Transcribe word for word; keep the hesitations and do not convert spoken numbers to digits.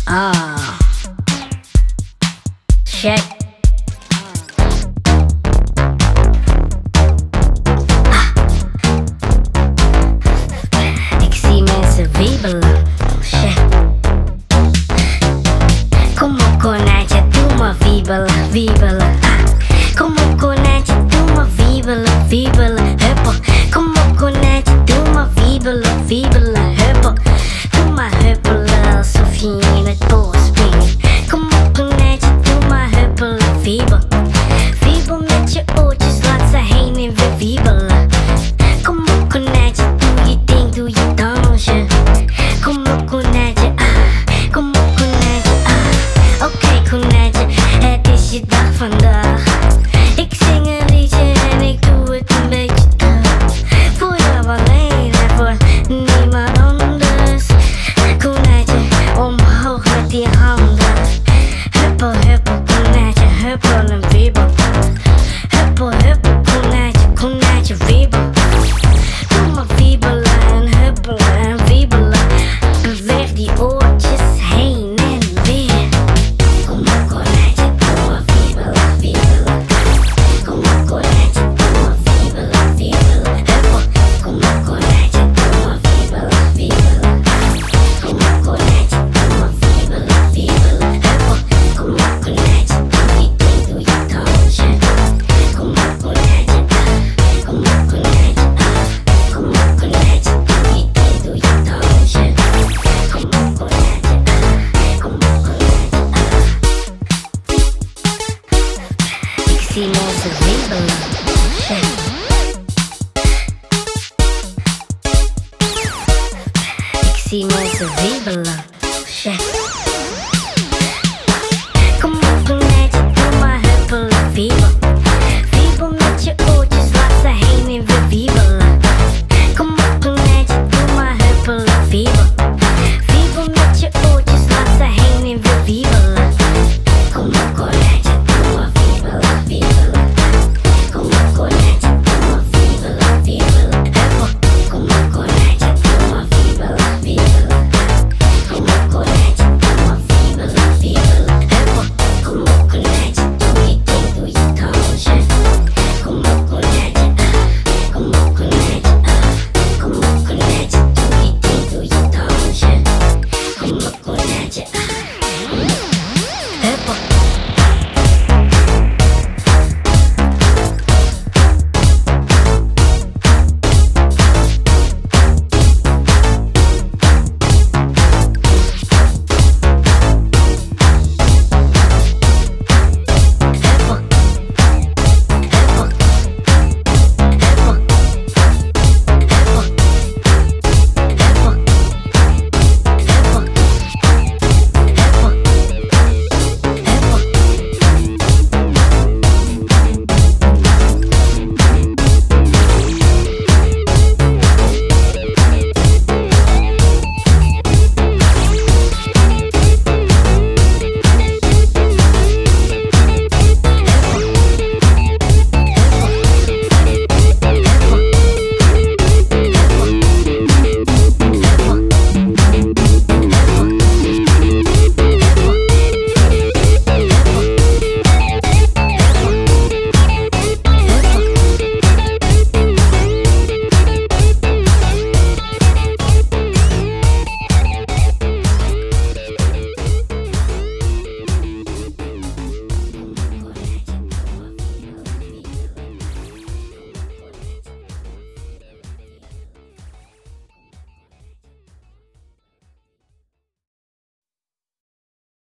Ah, check. Ah. Ik zie mensen wiebelen. Check. Kom op konijntje, doe maar wiebelen, wiebelen. Ah. Kom op konijntje, doe maar wiebelen, wiebelen. Huppel. Kom op konijntje, doe maar wiebelen, wiebelen. Huppel. Doe maar huppelen alsof je in het bos bent. Kom op konijntje, doe maar huppelen, wiebel. Wiebel met je oortjes, laat ze heen en weer wiebelen. Kom op konijntje, doe je ding, doe je dansje. Kom op konijntje, ah. Kom op konijntje, ah. Oké okay, konijntje, het is je dag vandaag. Ik zing een liedje en ik doe het een beetje terug. Voor jou alleen en voor niemand anders. Konijntje, omhoog met die handen. Huppel, huppel, konijntje, huppel en wiebel. Huppel, huppel, konijntje, konijntje, wiebel. Doe maar wiebelen en huppelen en wiebelen. Beweeg die oortjes heen en weer. Kom op konijntje, doe maar wiebelen, wiebelen. Kom op konijntje, doe maar wiebelen, wiebelen. Huppel, kom op konijntje, doe maar wiebelen, wiebelen. Kom op konijntje, doe maar wiebelen, wiebelen. Huppel, kom op konijntje, doe je ding, doe je dansje. Kom op konijntje, kom op konijntje, kom op konijntje, doe je ding, doe je dansje. Kom op konijntje, kom op konijntje. Ik zie mensen wiebelen. Ik zie mensen wiebelen. Check.